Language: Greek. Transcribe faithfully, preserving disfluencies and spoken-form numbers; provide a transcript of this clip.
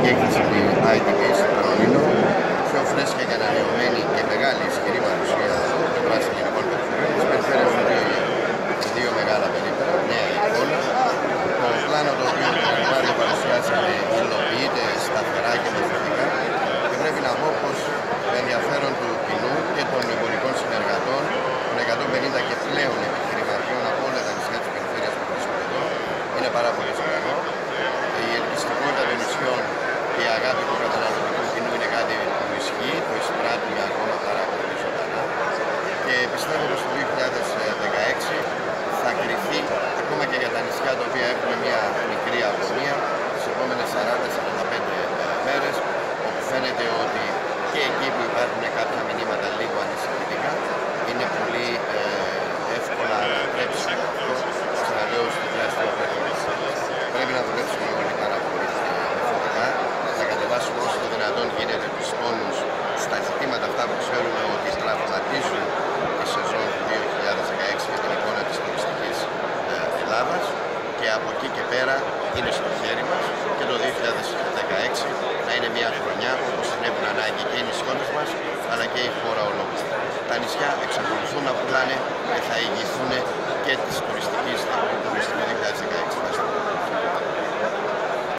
τουριστική έκθεση του άι τι βι στο Λονδίνο, πιο φρέσκια και ανανεωμένη και μεγάλη ισχυρή παρουσία από πλευράς ελληνικών περιφερειών. Τις περιφέρειες των δύο, δύο μεγάλα περίπτερα, νέα εικόνα. Το πλάνο το οποίο το Ιανουάριο παρουσιάσαμε υλοποιείται σταθερά και μεθοδικά και πρέπει να πω πως το ενδιαφέρον του κοινού και των εμπορικών συνεργατών, των εκατόν πενήντα και πλέον επιχειρηματιών από όλα τα νησιά της περιφέρειας που βρίσκονται εδώ, είναι πάρα πολύ σημαντικό. Η ελκυστικότητα των νησιών και η αγάπη του καταναλωτικού κοινού είναι κάτι που ισχύει, το εισπράττει ακόμα παρά πολύ ζωντανά. Και πιστεύω πως το δύο χιλιάδες δεκαέξι θα κριθεί ακόμα και για τα νησιά τα οποία έχουν μια μικρή αγωνία τις επόμενες σαράντα με σαράντα πέντε μέρες, όπου φαίνεται ότι και εκεί που υπάρχουν κάποια μηνύματα λίγο ανησυχητικά είναι πολύ ε, εύκολα να τρέψει αυτό, ξαναλέω, στο διάστημα πρέπει, πρέπει να δουλέψουμε όλοι πάρα πολύ μεθοδικά, να κατεβάσουμε όσο το δυνατόν γίνεται τους τόνους στα ζητήματα αυτά που ξέρουμε ότι τραυματίζουν τη σεζόν του δύο χιλιάδες δεκαέξι για την εικόνα της τουριστικής Ελλάδας, και από εκεί και πέρα είναι στο χέρι μας και το δύο χιλιάδες δεκαέξι να είναι μια χρονιά όπως την έχουν ανάγκη και οι νησιώτες μας αλλά και η χώρα ολόκληρη. Τα νησιά εξακολουθούν να πουλάνε και θα ηγηθούν και της τουριστικής του τουριστικού δύο χιλιάδες δεκαέξι.